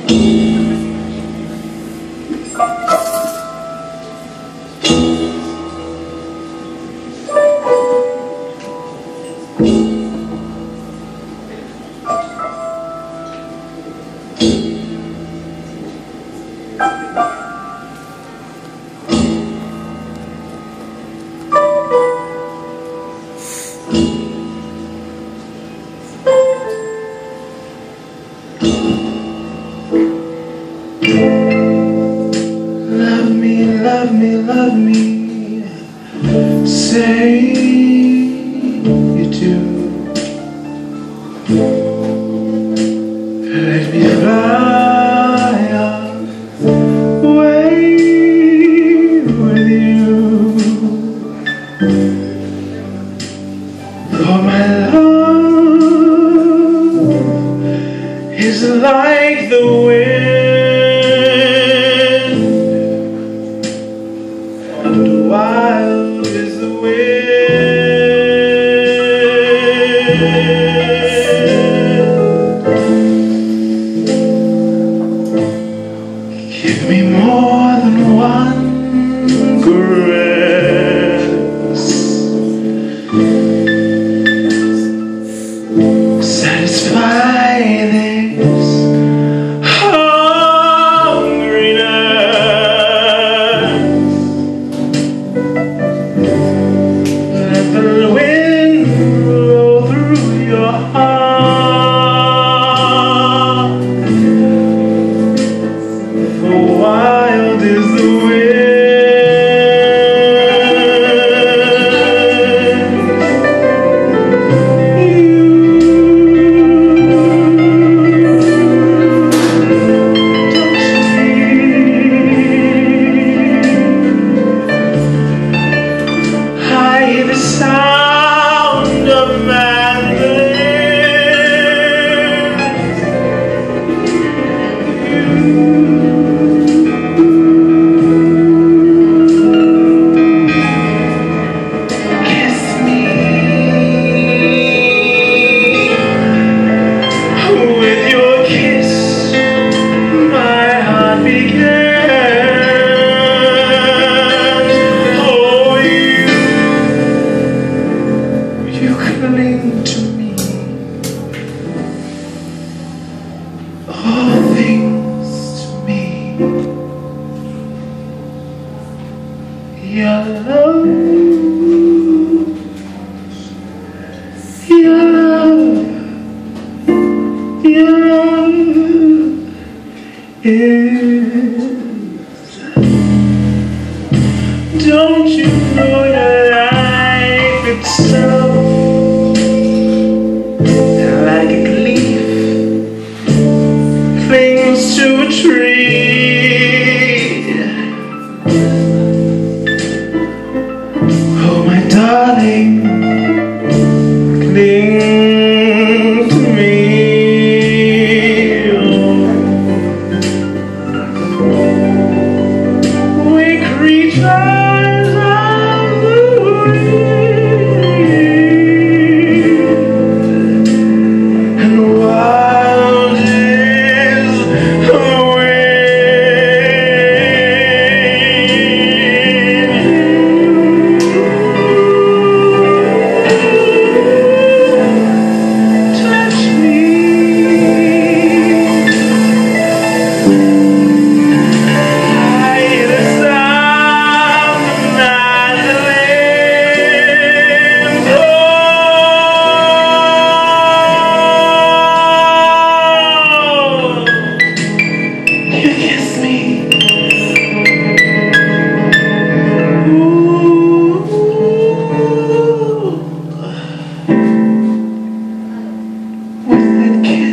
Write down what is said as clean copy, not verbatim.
Love me, love me, love me, say you do. Let me fly away with you, for my love is like the wind, wild is the wind. Give me more than one caress, satisfy this hungriness. Let the wind blow through your heart, for wild is the wind. I hear the sound of madness. Kiss me with your kiss, my heart began. Oh, you cling to me, all things to me. Your love, your love, your love is. Don't you know your life itself? Like a leaf clings to a tree. Oh, my darling, cling to me. Oh, we creatures of the wind, and wild is the wind. Touch me, I hear the sound of mandolins. Oh, you kiss me. Ooh, with that kiss.